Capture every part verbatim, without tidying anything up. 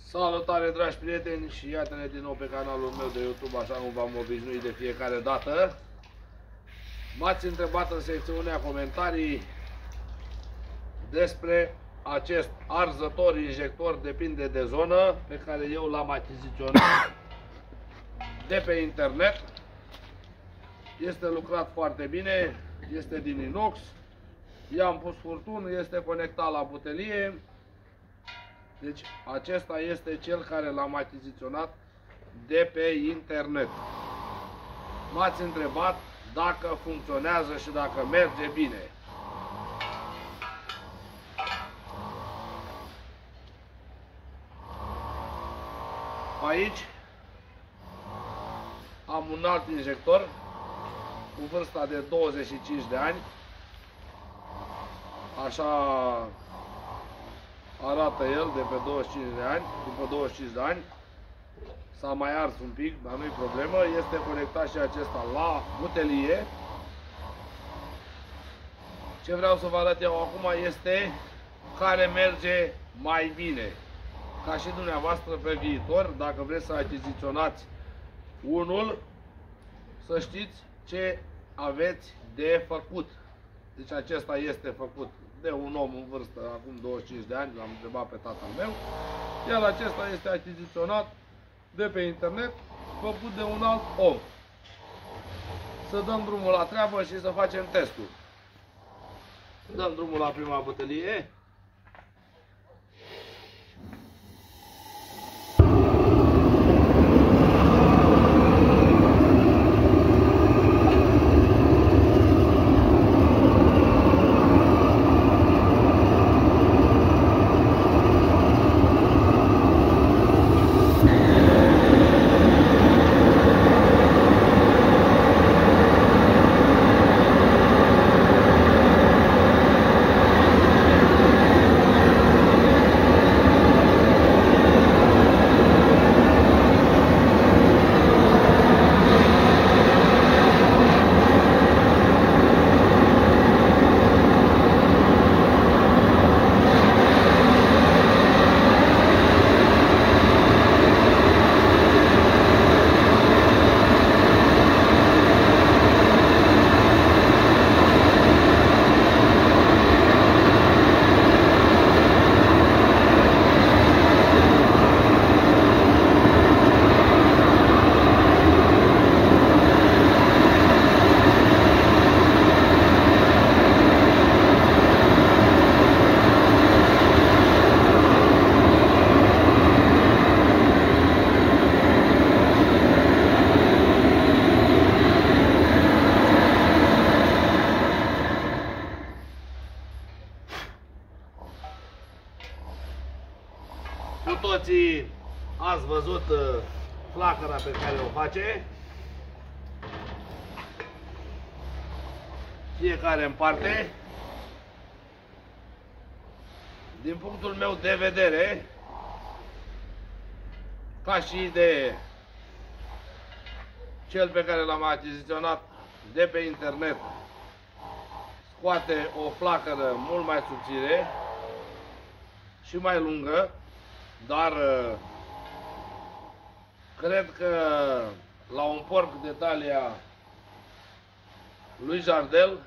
Salutare, dragi prieteni, și iată-ne din nou pe canalul meu de YouTube, așa cum v-am obișnuit de fiecare dată. M-ați întrebat în secțiunea comentarii despre acest arzător injector, depinde de zonă, pe care eu l-am achiziționat de pe internet. Este lucrat foarte bine, este din inox, i-am pus furtun, este conectat la butelie. Deci acesta este cel care l-am achiziționat de pe internet. M-ați întrebat dacă funcționează și dacă merge bine. Aici am un alt injector cu vârsta de douăzeci și cinci de ani. Așa arată el de pe douăzeci și cinci de ani, după douăzeci și cinci de ani. S-a mai ars un pic, dar nu-i problemă. Este conectat și acesta la butelie. Ce vreau să vă arăt eu acum este care merge mai bine. Ca și dumneavoastră pe viitor, dacă vreți să achiziționați unul, să știți ce aveți de făcut. Deci acesta este făcut de un om în vârstă, acum douăzeci și cinci de ani, l-am întrebat pe tatăl meu. Iar acesta este achiziționat de pe internet, făcut de un alt om. Să dăm drumul la treabă și să facem testul. Dăm drumul la prima butelie. Cu toții ați văzut flacăra pe care o face. Fiecare în parte. Din punctul meu de vedere, ca și de cel pe care l-am achiziționat de pe internet, scoate o flacără mult mai subțire și mai lungă. Dar cred că la un porc de talia lui Jardel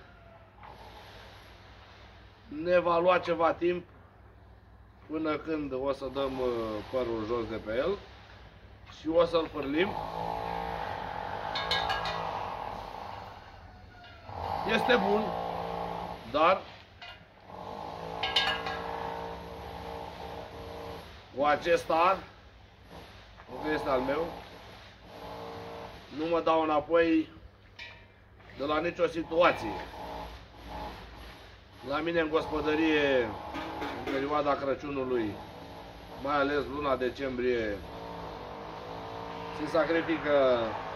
ne va lua ceva timp până când o să dăm părul jos de pe el și o să-l pârlim. Este bun, dar cu acesta, că este al meu, nu mă dau înapoi de la nicio situație. La mine în gospodărie, în perioada Crăciunului, mai ales luna decembrie, se sacrifică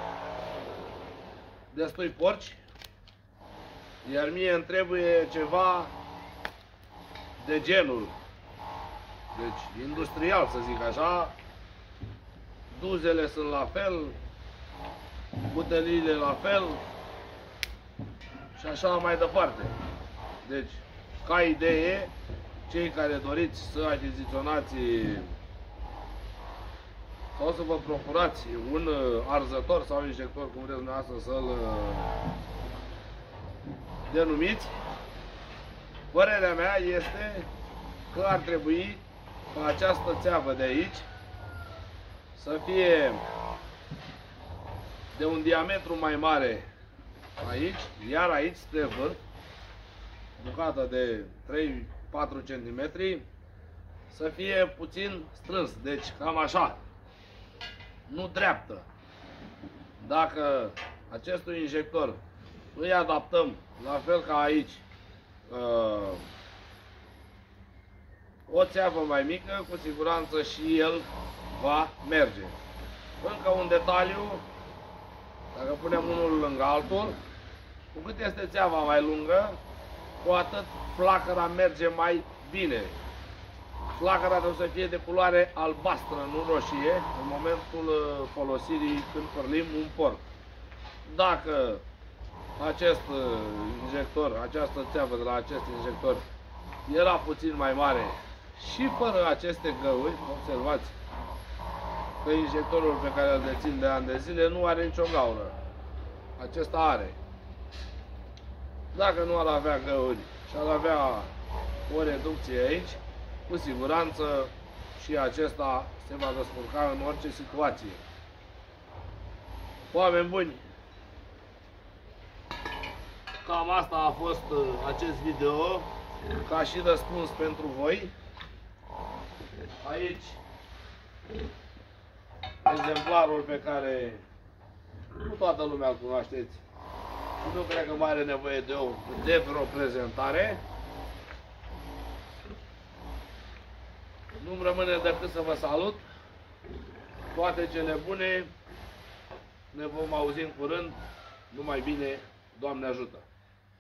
destui porci, iar mie îmi trebuie ceva de genul, deci industrial, să zic așa. Duzele sunt la fel, buteliile la fel și așa mai departe. Deci, ca idee, cei care doriți să achiziționați sau să vă procurați un arzător sau injector, cum vreți dumneavoastră să-l denumiți, părerea mea este că ar trebui ca această țeavă de aici să fie de un diametru mai mare aici, iar aici spre vârf, bucată de trei patru centimetri, să fie puțin strâns, deci cam așa, nu dreaptă. Dacă acestui injector îi adaptăm la fel ca aici, o țeavă mai mică, cu siguranță și el va merge. Încă un detaliu, dacă punem unul lângă altul, cu cât este țeava mai lungă, cu atât flacăra merge mai bine. Flacăra trebuie să fie de culoare albastră, nu roșie, în momentul folosirii când părlim un porc. Dacă acest injector, această țeavă de la acest injector era puțin mai mare și fără aceste găuri, observați că injectorul pe care îl dețin de ani de zile nu are nicio gaură. Acesta are. Dacă nu ar avea găuri și ar avea o reducție aici, cu siguranță și acesta se va descurca în orice situație. Oameni buni, cam asta a fost acest video, ca și răspuns pentru voi. Aici exemplarul pe care nu toată lumea îl cunoașteți și nu cred că mai are nevoie de o, de vreo prezentare. Nu-mi rămâne decât să vă salut. Toate cele bune. Ne vom auzi în curând. Numai bine. Doamne ajută!